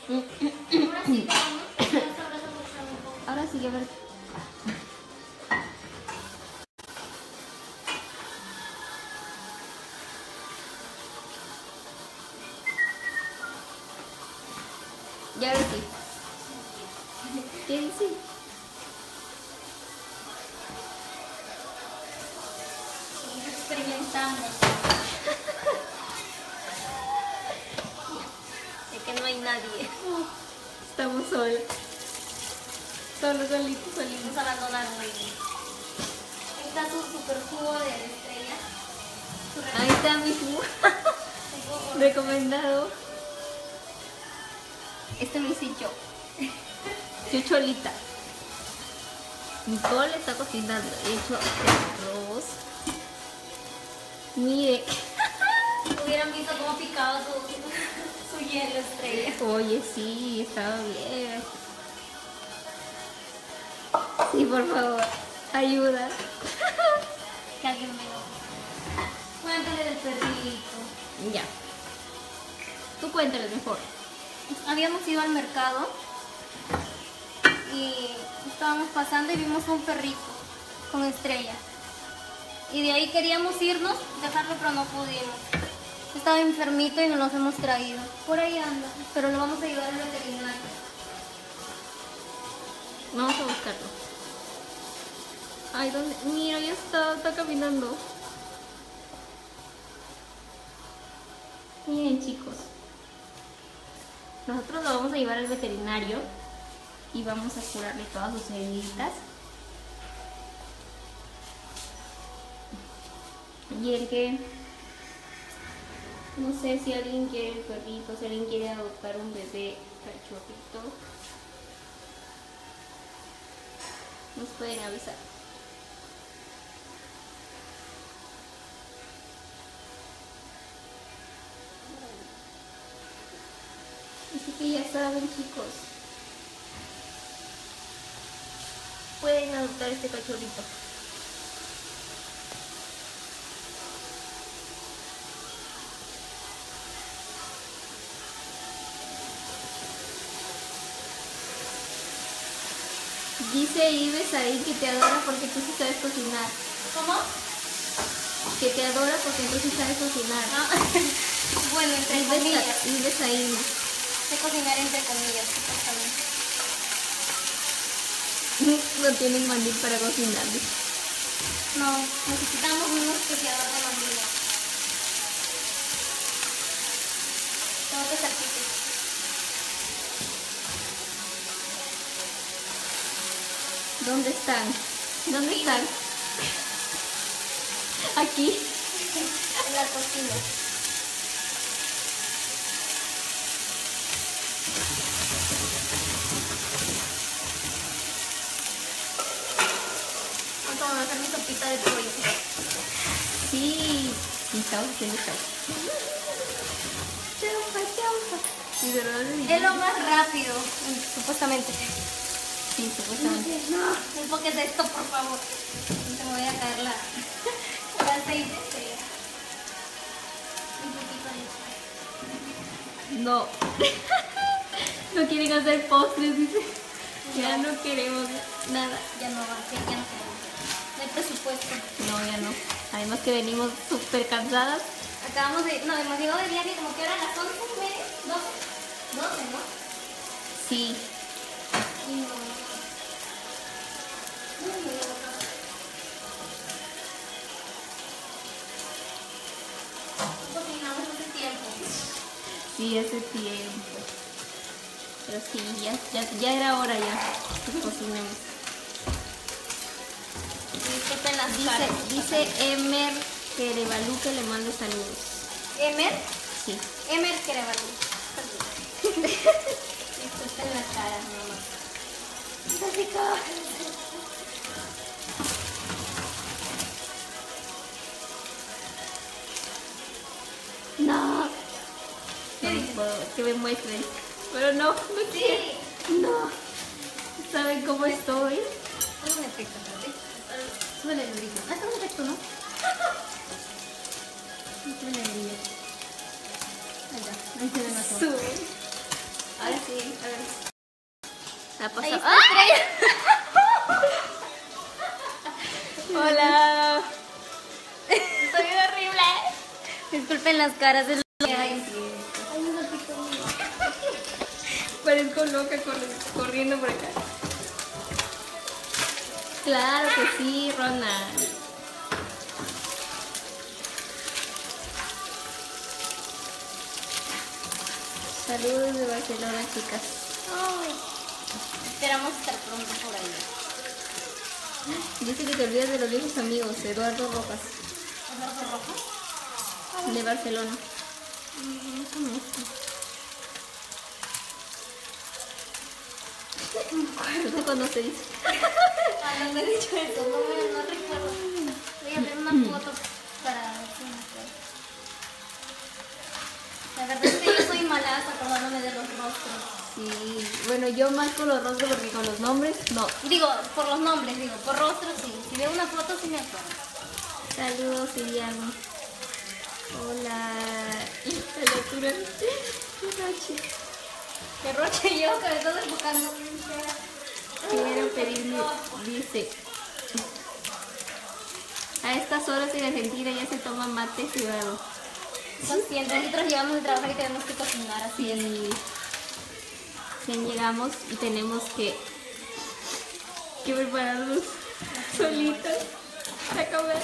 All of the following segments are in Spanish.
Ahora sí, Ahora sí, a ver. Ya ahora sí. ¿Qué dice? experimentamos. Es que no hay nadie. Estamos solos. Solitos. Vamos a abandonar muy bien. Ahí está su super jugo de estrella. Ahí está mi jugo recomendado. Este lo hice yo. Chucholita. Nicole está cocinando. He hecho arroz. Mire. Hubieran visto cómo picaba su hielo estrella. Oye, sí, estaba bien. Sí, por favor, ayuda. Que alguien me lo... Cuéntale del perrito. Ya. Tú cuéntale mejor. Habíamos ido al mercado y estábamos pasando y vimos un perrito con estrella. Y de ahí queríamos irnos, dejarlo, pero no pudimos. Estaba enfermito y nos los hemos traído. Por ahí anda, pero lo vamos a llevar al veterinario. Vamos a buscarlo. Ay, ¿dónde? Mira, ya está caminando. Miren, chicos. Nosotros lo vamos a llevar al veterinario y vamos a curarle todas sus heriditas. Y el que... No sé si alguien quiere el perrito, si alguien quiere adoptar un bebé cachorrito. Nos pueden avisar. Así que ya saben, chicos. Pueden adoptar este cachorrito. Dice Ives ahí que te adora porque tú sí sabes cocinar. ¿Cómo? Que te adora porque tú sí sabes cocinar. Ah, bueno, entre comillas. Ives ahí. Sé cocinar entre comillas, supuestamente. No tienen mandil para cocinar. No, necesitamos un especiador de mandila. Tengo que ser pique. ¿Dónde están? ¿Dónde están? Aquí. En la cocina. Vamos a hacer mi sopita de pollo. Sí. Y estamos haciendo chau. Chaufa. Sí, ¿verdad? Es lo más rápido, supuestamente. Sí, supuestamente. No, enfoques de esto, por favor. No te me voy a caer el aceite. Un poquito de No. No quieren hacer postres, dice. Ya no queremos nada. Ya no va, ya no queremos. No hay presupuesto. No, ya no. Además que venimos súper cansadas. Acabamos de... No, hemos llegado de viaje como que ahora a las 11:30, 12, ¿no? Sí. Y no. Cocinamos hace tiempo. Sí, hace tiempo. Pero sí, ya era hora ya que cocinemos. Disculpen las caras. Dice Emer Kerebalú que le mande saludos. ¿Emer? Sí. Emer Kerebalú. Disculpen las caras, mamá. Está rico. No. No puedo que me muestren. Pero no quiero. No. ¿Saben cómo estoy? Es un efecto, ¿sabes? Suele el brillo. Ah, es un efecto, ¿no? Suele el brillo. Ahí se ve más. Sube. Ahora sí, a ver. La Ahí pasó. está ¡Ah! Estrella. Hola. Soy horrible. Disculpen las caras de lo que hay. Ay, un ratito. Parezco loca corriendo por acá. Claro que sí, Ronald. Saludos de Barcelona, chicas. Ay, esperamos estar pronto por ahí. Dice que te olvidas de los viejos amigos, Eduardo Rojas, ¿Eduardo Rojas? de Barcelona. ¿No te conoces? Ah, no me he dicho eso, no recuerdo. Voy a ver una foto para ver si me acuerdo. La verdad es que yo soy malaza acordándome de los rostros. Sí, bueno, yo más con los rostros porque con los nombres no. Digo, por los nombres, digo, por rostros sí. Si veo una foto sí me acuerdo. Saludos, Iliano. Hola. La lectura. Qué noche. Que roche yo, que me estoy enfocando. Quiero pedirme, dice. A estas horas en Argentina ya se toma mate cebado. Consciente, nosotros llegamos de trabajar y tenemos que cocinar, así es. Y recién llegamos y tenemos que prepararnos solitos a comer.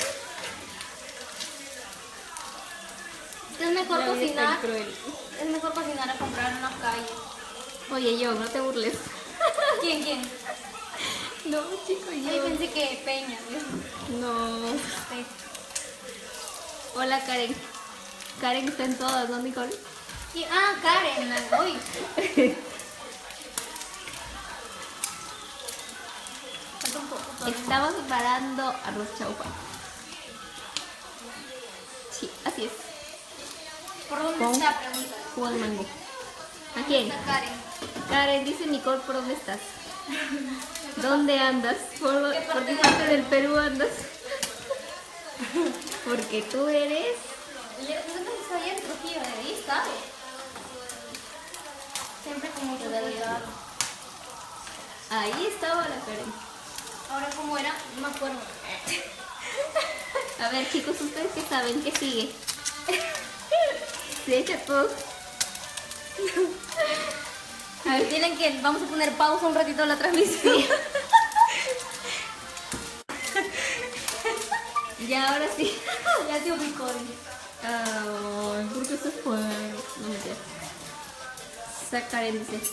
Es mejor La vida es tan cocinar. cruel. Es mejor cocinar a comprar en la calle. Oye, yo, no te burles. ¿Quién? No, chico, Yo yo. pensé que Peña. No. Sí. Hola, Karen. Karen está en todas, ¿no, Nicole? Ah, Karen, la voy. Falta un poco todavía. Estamos preparando arroz chaufa. Sí, así es. ¿Por dónde Con está? Pregunta. jugo de mango. ¿A quién? Está Karen. Karen, dice Nicole, ¿por dónde estás? ¿Dónde andas? ¿Por qué parte del Perú andas? Porque tú eres... ¿Dónde sabía el Trujillo? De ahí, ¿sabes? Siempre con mucho cuidado. Ahí estaba la Karen. Ahora, ¿cómo era? No me acuerdo. A ver, chicos, ¿ustedes qué saben? ¿Qué sigue? Se echa todo. A ver, tienen que... Vamos a poner pausa un ratito a la transmisión. Ya, ahora sí. Ya se ubicó. Ay, ¿por qué se fue? No me entiendo. Karen dice.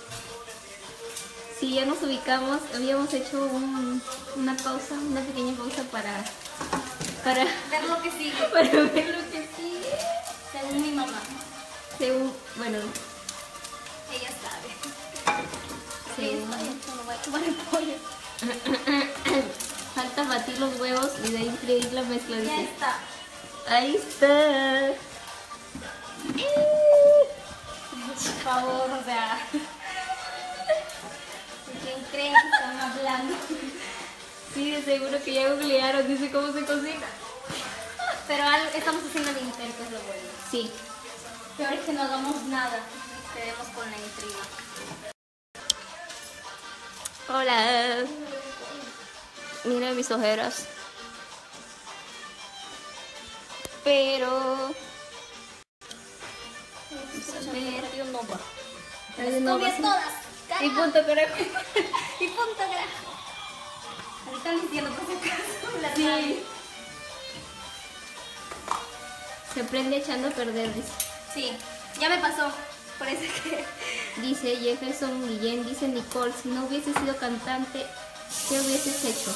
Sí, ya nos ubicamos. Habíamos hecho una pausa, una pequeña pausa para Ver lo que sigue. ver lo que sigue. Según mi mamá. Según, bueno, Ella sabe. según, No voy a tomar el pollo. falta batir los huevos y de ahí freír la mezcla. Ya Dice. está. Ahí está. Por favor, o sea. ¿Quién creen que están hablando? Sí, de seguro que ya googlearon, dice cómo se cocina. Pero estamos haciendo el intento, es lo bueno. Sí. Peor es que no hagamos nada. Quedemos con la intriga. Hola. Mira mis ojeras. Pero... Tío Nova. No Copia pasa. todas. Y punto, carajo. Y punto, carajo. Ahí están diciendo por si acaso. La Sí. radio. Se prende echando a perder, dice. Sí, ya me pasó. Por eso que... Dice Jefferson Guillén, dice Nicole, si no hubieses sido cantante, ¿qué hubieses hecho?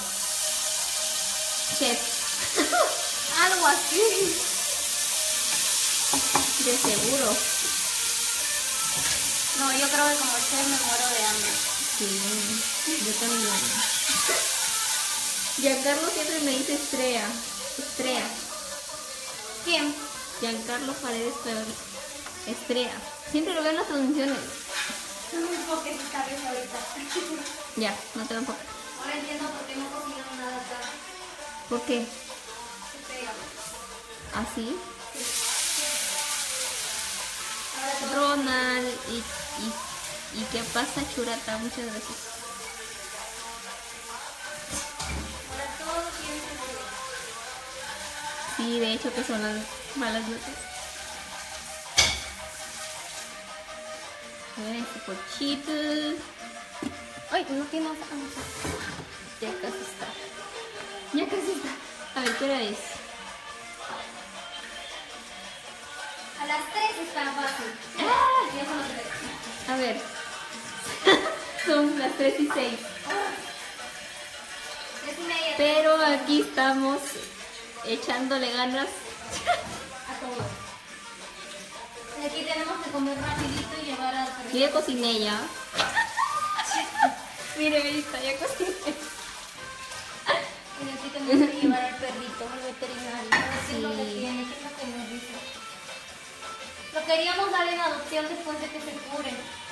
Chef. Algo así. De seguro. No, yo creo que como chef me muero de hambre. Sí, yo también. Giancarlo siempre me dice Estrella. Estrella. ¿Quién? Giancarlo Paredes Estrella. Siempre lo veo en las transmisiones. No me enfoques en cabeza ahorita. Ya, no te da un poco. Ahora entiendo por qué no cocinaron nada acá. ¿Por qué? Se pega. ¿Así? Ahora todo Ronald y ¿Y qué pasa, Churata? Muchas gracias. Ahora todo tiene sentido. Sí, de hecho que son las malas notas. A ver, este pochito. Ay, no tiene otra. Ya casi está. Ya casi está. A ver, ¿qué hora es? A las 3 está fácil. ¡Ah! Ya son las 3. A ver. Son las 3:06. 3:30. Pero aquí estamos echándole ganas. A todo. Y aquí tenemos que comer rapidito y llevar al perrito. Yo ya cociné ya. Mire, Melissa, ya cociné. Y aquí tenemos que llevar al perrito al veterinario. A ver qué es lo que Sí. tiene, qué es lo que nos dice. Lo queríamos dar en adopción después de que se cure.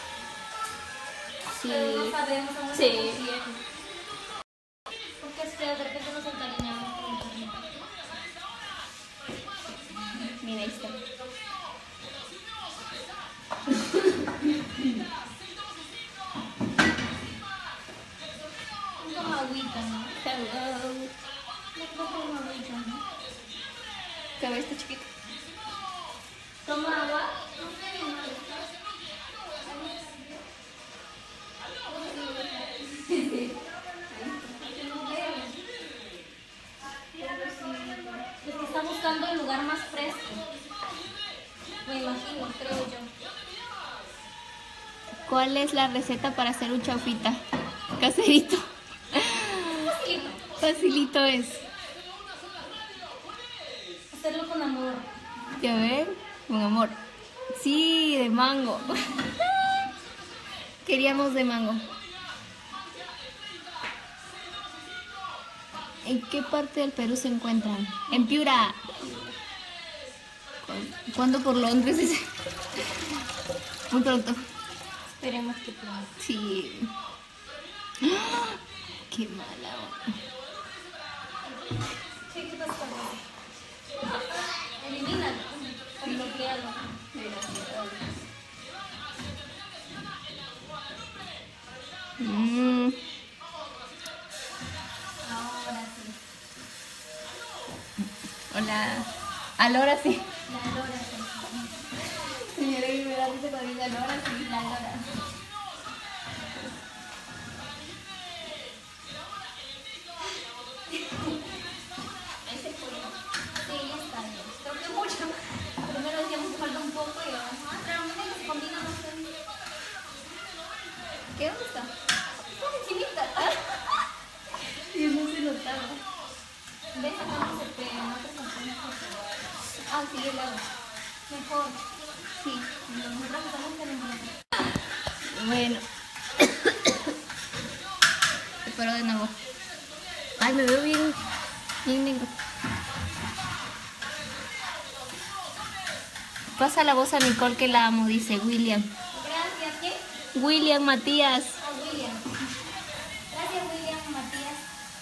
Sí. Pero no sabemos aún Sí. cómo tiene. Porque es que de repente nos encariñamos con el perrito. Mira, ahí está. Toma agüita, ¿no? Hello. No toma agüita, ¿no? ¿Qué ves, este chiquito? Toma agua. No sé bien, ¿no? Es que está buscando el lugar más fresco. Me imagino, creo yo. ¿Cuál es la receta para hacer un chaufita? Caserito. Facilito. Facilito es. Hacerlo con amor. Ya ven, con amor. Sí, de mango. Queríamos de mango. ¿En qué parte del Perú se encuentran? En Piura. ¿Cuándo por Londres? Muy pronto. Esperemos que pronto. Sí. ¡Ah! Qué mala onda. Sí, ¿qué pasa con eso? Elimínalo. O bloquealo. Ahora sí. Hola. Alora sí. La lora sí. Señora, me da risa cuando dice Alora sí. La lora. Ese pollo. Sí, ya está bien. Creo que mucho. Primero decíamos que falta un poco y vamos. Ah, pero no me se combina, no sé. ¿Qué? ¿Dónde está? Está encimita. Yo no se notaba. ¿Ves? Acá no se pega, no te confundes. Ah, sí, el agua. Mejor. Sí. Nosotros estamos en el Bueno. Espero de nuevo. Ay, me veo bien negro. Pasa la voz a Nicole que la amo, dice William. Gracias, ¿quién? William Matías. A William. Gracias, William, Matías.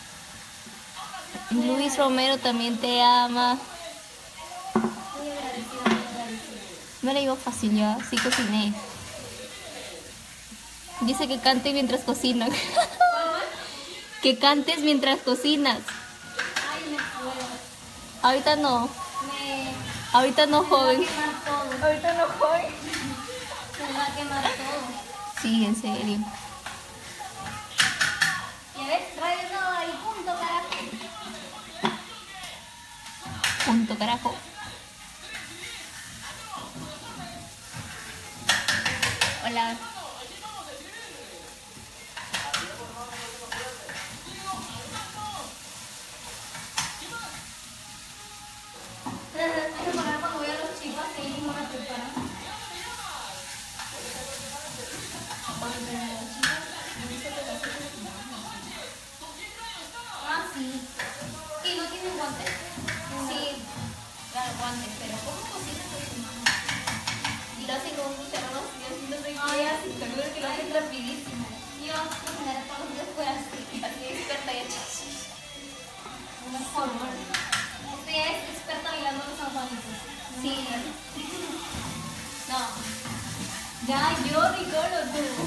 Luis Romero también te ama. Muy agradecido, muy agradecido. Me la iba fácil, yo sí cociné. Dice que cante mientras cocina. Que cantes mientras cocinas. Ay, me puedo. Ahorita no. Me No, va a joven. quemar todo. Ahorita no, joven. Me va a quemar todo. Sí, en serio. Y a ver, radio no, y punto, carajo. Punto, carajo. Hola. Hay que poner cuando voy a los chicos que ellos van a preparar. Ah, sí. ¿Y no tienen guantes? Sí. Claro, guantes, pero ¿cómo cocinan con su mano? Y lo hacen con un cucharón y así no sé Ay, qué. así, Seguro que lo hacen rapidísimo. Yo cocinaré todos los días fuera así. Así experta ya. Mejor, ¿verdad? Usted ya es experta mirando los San Juanitos. Sí. No. Ya, yo, Nicolo, tú.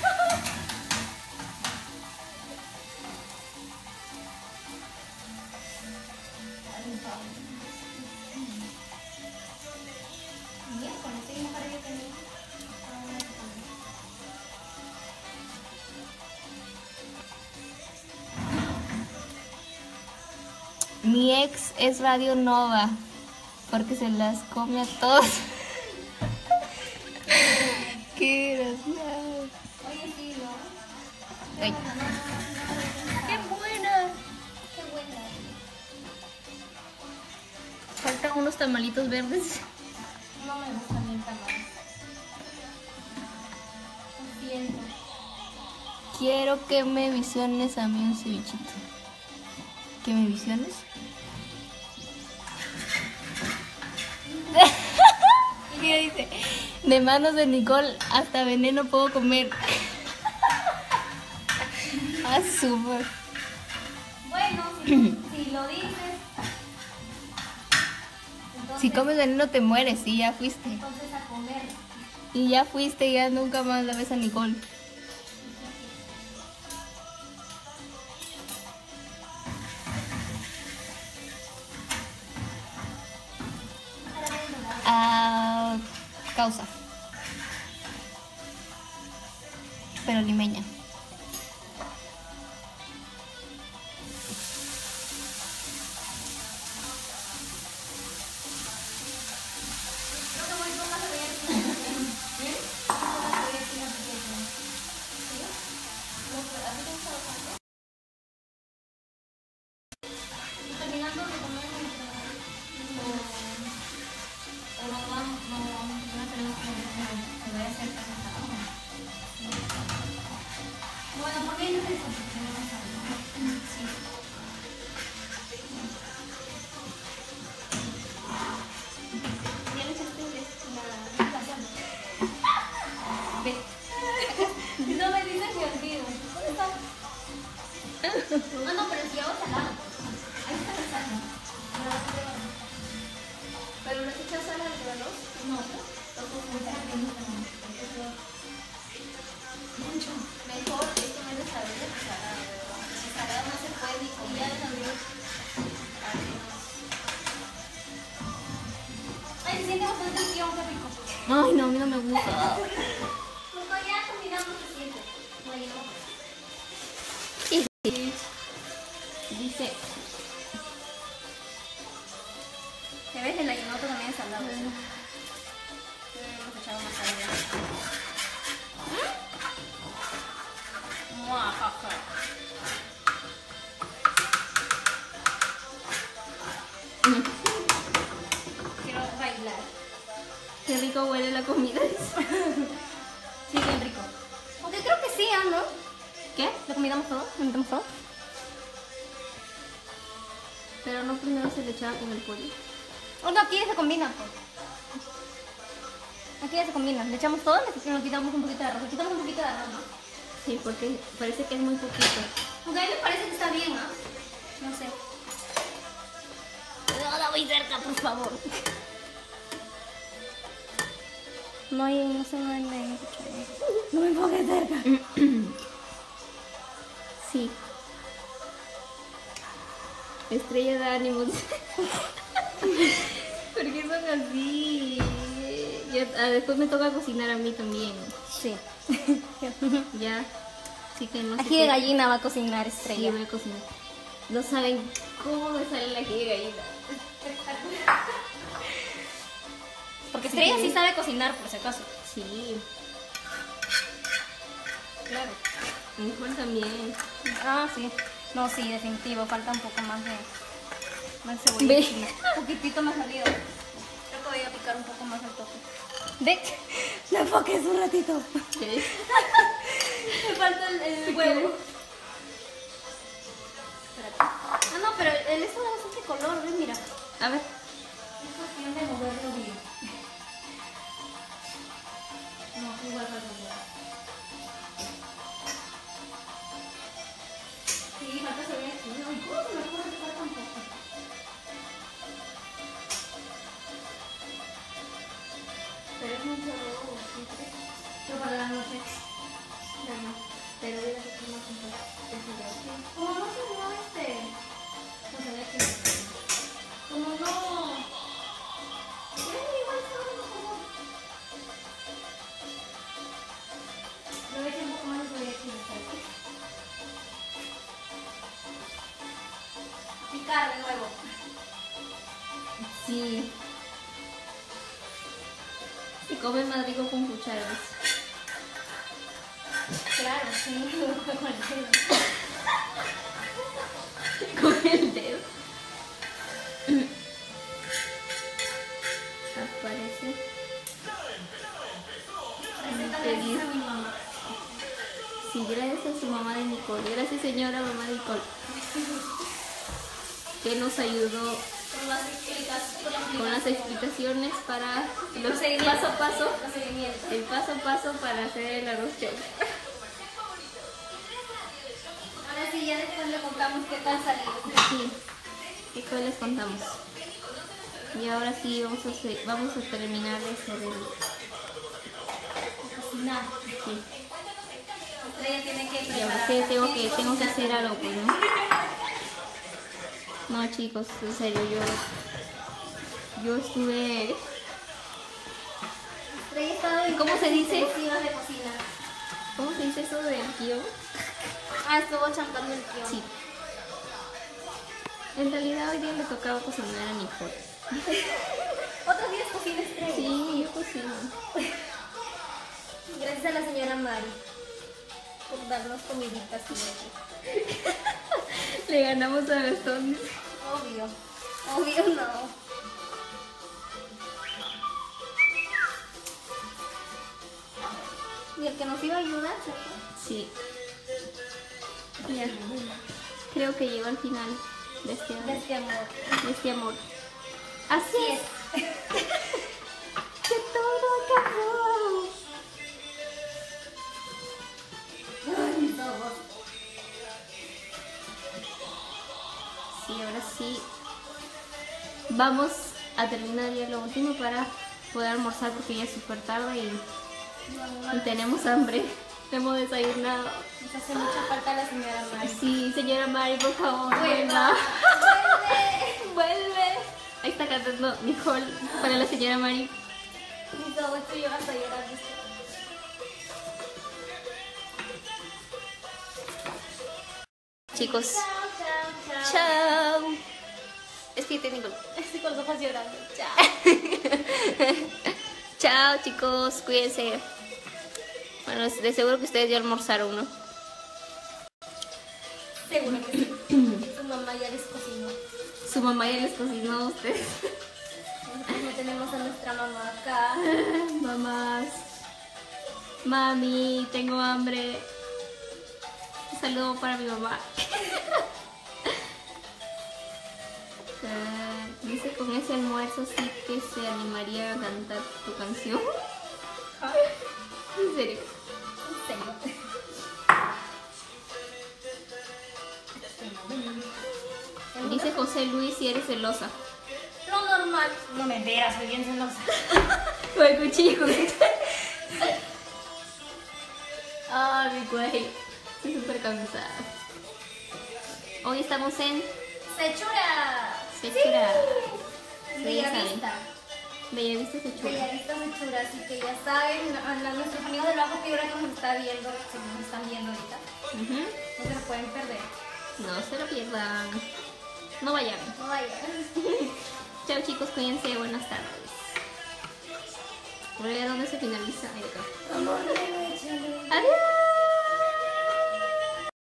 Mi ex es Radio Nova porque se las come a todos. Qué gracioso. Oye, sí, ¿no? Ay, Qué buena. Qué buena. faltan unos tamalitos verdes. No me gusta ni el tamal. Lo siento. Quiero que me visiones a mí un cevichito. ¿Que me visiones? ¿Qué dice? De manos de Nicole hasta veneno puedo comer. Ah, súper. Bueno, si lo dices. Si comes veneno te mueres y ya fuiste. Entonces a comer. Y ya fuiste y ya nunca más la ves a Nicole. Ah, causa. Pero limeña. Terminando de comer o no vamos, no tenemos que voy a hacer casi nada. Bueno, ¿por qué no te sí. ¿Ya le echaste la sal? Ve. Si no me dices me olvido. ¿Dónde está? Ah, no, pero si hago salado. Ahí está la sal. ¿Pero le echas sal al arroz? No, lo puedo meter aquí mucho. Mejor es comer de saber de salado, ¿verdad? El salado no se puede ni comer. Ya desarrolló. Ay, se siente bastante el guión, qué rico. Ay, no, a mí no me gusta. Luego ya combinamos se siente. No hay no. Dice, ¿Te ves? El ayunoto también es salado. Hemos echado más sal ya. Muajaja. Quiero bailar. qué rico huele la comida. Sí, bien rico. Aunque creo que sí, ¿no? ¿Qué? ¿Lo combinamos todo? ¿Lo metemos todo? Pero no primero se le echaba con el pollo. Oh, no, aquí ya se combina, pues. Aquí ya se combina. Le echamos todo y nos quitamos un poquito de arroz. Le quitamos un poquito de arroz, ¿no? Sí, porque parece que es muy poquito. Aunque a mí me parece que está bien, ¿no? No sé. No la voy cerca, por favor. No hay, no sé, no hay no me pongas cerca. Sí. Estrella de ánimos. ¿Por qué son así? Después me toca cocinar a mí también. Sí. Ya. Así que no sé. Ají de gallina va a cocinar Sí, Estrella. voy a cocinar. No saben cómo me sale la ají de gallina. Porque Estrella sí sabe cocinar, por si acaso. Sí. Claro. Mejor también. Ah, sí. No, sí, definitivo. Falta un poco más de cebolla. Ve. Sí, un poquitito más arriba. Creo que voy a picar un poco más el toque. Ve. No enfoques un ratito. ¿Qué? Me falta el huevo. Espérate. Ah, no, pero el esto da bastante color, ¿ves? Mira. A ver. Es cuestión de moverlo bien. No, igual falta el huevo. Sí, falta cebolla aquí. Ay, ¿cómo se me ocurre que falta un poco? Pero es mucho rojo, ¿sí? para la noche. No, pero voy a hacer una compra. ¿Cómo no se mueve este? No se ve que ¿Cómo no? Miren, igual está bueno, como. Le voy a echar un poco más de cebolla china. Picar de nuevo. sí. Se come más rico con cucharas. Claro, sí, Con el dedo. Aparece. receta le dice a mi mamá. Sí, gracias a su mamá de Nicole. Gracias, señora mamá de Nicole. Que nos ayudó con las explicaciones para los paso a paso. El paso a paso para hacer el arroz chaufa. Ahora sí, ya después le contamos qué tal salió. Sí, después les contamos. Y ahora sí vamos a terminar de hacer el... Cocinar. Sí. Estrella tiene que Y ahora preparar. sí tengo que hacer algo, pues, ¿no? No, chicos, en serio, yo estuve... Estrella estaba en ¿Cómo se dice? intensivas de cocina. ¿Cómo se dice eso del tío? Ah, estuvo champando el tío. Sí. En realidad hoy día le tocaba cocinar a Nicole. Otros días cocina Estrella. Sí, yo cocino. Gracias a la señora Mari por darnos comiditas siempre. Le ganamos a Gastón. Obvio no. Y el que nos iba a ayudar, ¿cierto? Sí. Ya. Creo que llegó al final de este De este amor. amor. Así es. Que todo acabó. Ay, mis ojos. Sí, ahora sí. Vamos a terminar ya lo último para poder almorzar porque ya es súper tarde y tenemos hambre. No hemos desayunado. Nos hace mucha falta la señora Mari. Sí, señora Mari, por favor, Vuelva. vuelva. Vuelve. Ahí está cantando Nicole para la señora Mari. Mis ojos, tú llevas a llorar, ¿viste? Chicos, Chao. chao. Despídete, Nicole. Estoy con los ojos llorando. Chao. Chao, chicos, cuídense. Bueno, de seguro que ustedes ya almorzaron, ¿no? Seguro que sí. Su mamá ya les cocinó. Su mamá ya les cocinó a ustedes. Nosotros no tenemos a nuestra mamá acá. Mamás. Mami, tengo hambre. Un saludo para mi mamá. Dice, con ese almuerzo sí que se animaría a cantar tu canción. ¿En serio? Dice José Luis si eres celosa. Lo normal. No me veas, soy bien celosa. Con el cuchillo. Ay, mi güey. Estoy súper cansada. Hoy estamos en Sechura. Sechura. Sí. Sí, ya saben. Bellavista. Bellavista Sechura. Bellavista Sechura, así que ya saben, a nuestros amigos del Bajo Piura que nos está viendo, si nos están viendo ahorita, Ujú. no se lo pueden perder. No se lo pierdan. No vayan. No vayan. Chao, chicos, cuídense. Buenas tardes. Voy a ver dónde se finaliza. Ahí acá. Amor, échale. Adiós.